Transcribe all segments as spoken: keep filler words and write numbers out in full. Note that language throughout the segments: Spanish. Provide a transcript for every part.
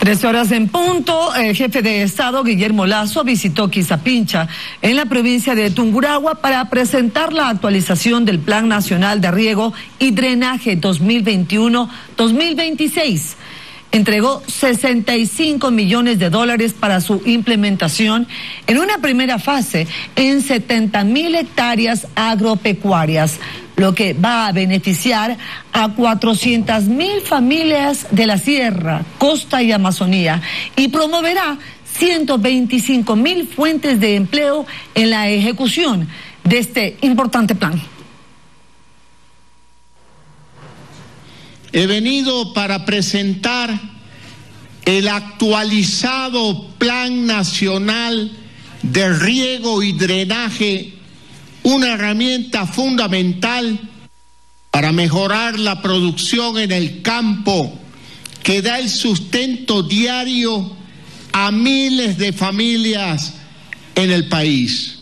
Tres horas en punto, el jefe de Estado, Guillermo Lasso, visitó Quizapincha, en la provincia de Tungurahua, para presentar la actualización del Plan Nacional de Riego y Drenaje dos mil veintiuno dos mil veintiséis. Entregó sesenta y cinco millones de dólares para su implementación en una primera fase en setenta mil hectáreas agropecuarias, lo que va a beneficiar a cuatrocientas mil familias de la sierra, costa y Amazonía, y promoverá ciento veinticinco mil fuentes de empleo en la ejecución de este importante plan. He venido para presentar el actualizado Plan Nacional de Riego y Drenaje, una herramienta fundamental para mejorar la producción en el campo, que da el sustento diario a miles de familias en el país.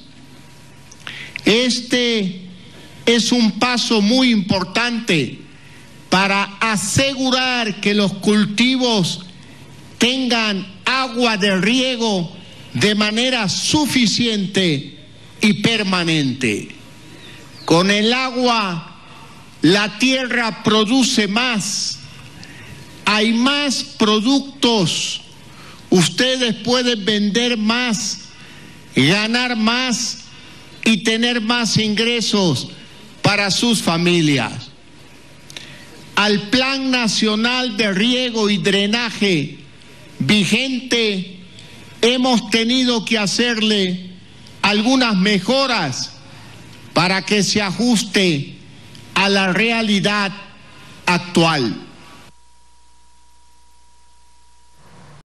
Este es un paso muy importante para asegurar que los cultivos tengan agua de riego de manera suficiente y permanente. Con el agua, la tierra produce más, hay más productos, ustedes pueden vender más, ganar más y tener más ingresos para sus familias. Al Plan Nacional de Riego y Drenaje vigente hemos tenido que hacerle algunas mejoras para que se ajuste a la realidad actual.